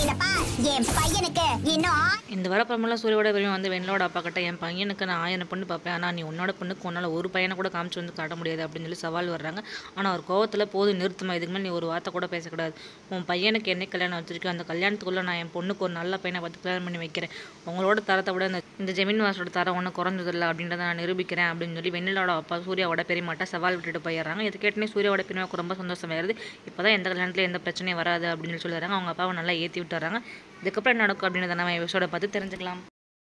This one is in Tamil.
என் பையனுக்கு இன்னும் இந்த வரப்பமெல்லாம் சூரியோட பெரியவன் வந்து வெண்ணலோட அப்பா கிட்ட என் பையனுக்கு நான் 1000 பொண்ணு பார்ப்பேன், ஆனால் நீ உன்னோட பொண்ணுக்கு உன்னால் ஒரு பையனை கூட காமிச்சு வந்து காட்ட முடியாது அப்படின்னு சொல்லி சவால் வர்றாங்க. ஆனால் அவர் கோவத்தில் போதும் நிறுத்துமா, இதுக்கு மேலே நீ ஒரு வார்த்தை கூட பேசக்கூடாது, உன் பையனுக்கு என்ன கல்யாணம் வச்சிருக்கேன், அந்த கல்யாணத்துக்குள்ளே நான் என் பொண்ணுக்கு ஒரு நல்ல பையனை பார்த்து கல்யாணம் பண்ணி வைக்கிறேன், உங்களோட தரத்தை விட இந்த ஜெமீன் வாசோட தரம் ஒன்றும் குறைஞ்சதில்லை அப்படின்றத நான் நிரூபிக்கிறேன் அப்படின்னு சொல்லி வெண்ணிலோட அப்பா சூர்யாவோட பெரியமாட்ட சவால் விட்டுட்டு போயிடுறாங்க. இது கேட்டுனே சூர்யாவோட பெரியமாவுக்கு ரொம்ப சந்தோஷமாயிருது. இப்போ தான் எந்த கல்யாணத்தில் எந்த பிரச்சனையும் வராது அப்படின்னு சொல்லி சொல்லிடுறாங்க. அவங்க அப்பாவை நல்லா ஏற்றி விட்டுறாங்க. இதுக்கப்புறம் என்ன நடக்கும் அப்படின்றத நம்ம எபிசோட பார்த்து தெரிஞ்சுக்கலாம்.